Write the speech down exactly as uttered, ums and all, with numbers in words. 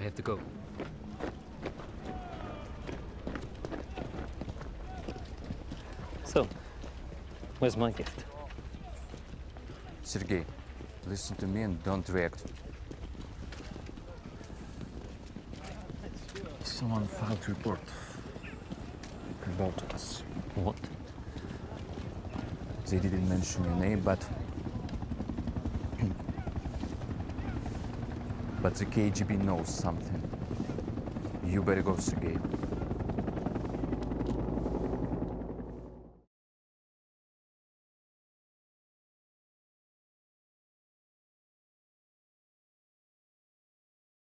have to go. So, where's my gift? Sergey, listen to me and don't react. Someone filed a report about us. What? They didn't mention your name, but... but the K G B knows something. You better go, Sergey.